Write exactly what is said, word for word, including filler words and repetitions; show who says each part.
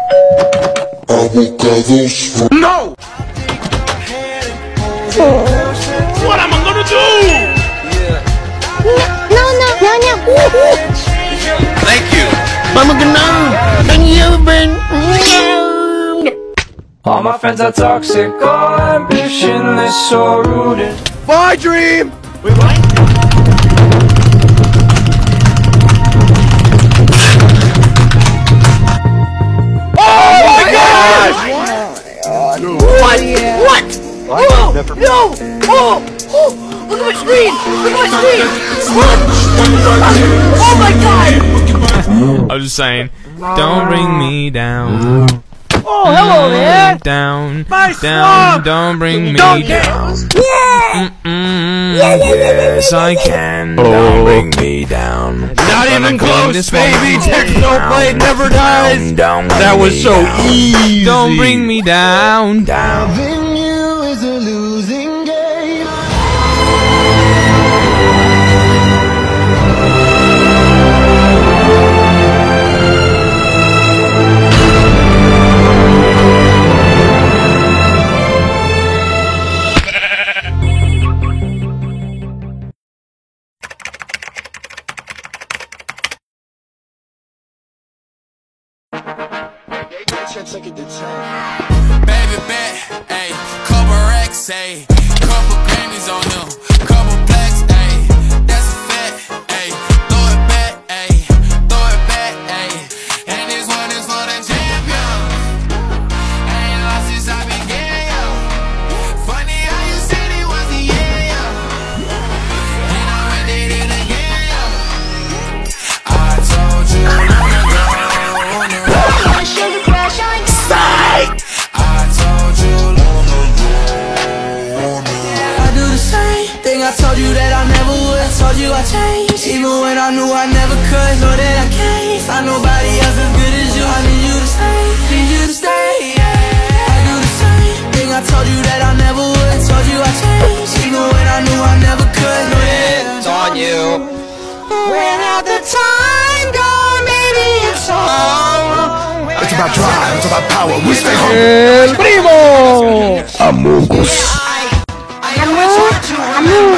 Speaker 1: Avocados. No! What am I gonna do?
Speaker 2: No, no, no, no.
Speaker 1: Thank you.
Speaker 2: Mama Gano. Thank you, Ben.
Speaker 3: All my friends are toxic, all ambitionless or rooted.
Speaker 1: My dream! Wait, what? Oh my gosh!
Speaker 2: What? What? Oh, no! Oh! Oh! Look at my screen! Look at my screen! What? Oh my god!
Speaker 4: I was just saying, don't bring me down.
Speaker 2: Oh, hello there!
Speaker 4: Down,
Speaker 1: My
Speaker 4: down,
Speaker 1: swamp!
Speaker 4: don't bring me
Speaker 1: Don't
Speaker 4: down.
Speaker 2: Yeah!
Speaker 4: Mm-mm, yes, I can. Don't bring me down.
Speaker 1: Not even close, baby! Technoblade never dies!
Speaker 4: Down,
Speaker 1: That was so easy!
Speaker 4: Don't bring me down. Down.
Speaker 5: Loving you is a losing game.
Speaker 6: Baby bet, ayy, couple racks, ayy, couple Grammys on him, couple blacks, ayy, that's a fact, ayy, throw it back, ayy, throw it back, ayy, and this one is for the champion. I ain't lost since I began, yo. Funny how you said it was the yeah, yo. And I did it again, yo. I told you long ago on the road.
Speaker 3: I told you that I never would, I told you I changed. Even when I knew I never could, know that I can't find nobody else as good as you. I need you to stay, need you to stay, yeah. I do the same thing, I told you that I never would, I told you I changed. Even when I knew I never could, know that it's on you. Without the time gone, maybe it's all.
Speaker 1: It's about drive, it's about power, we stay home!
Speaker 2: El primo!
Speaker 1: Amogus.
Speaker 2: Amo, amo.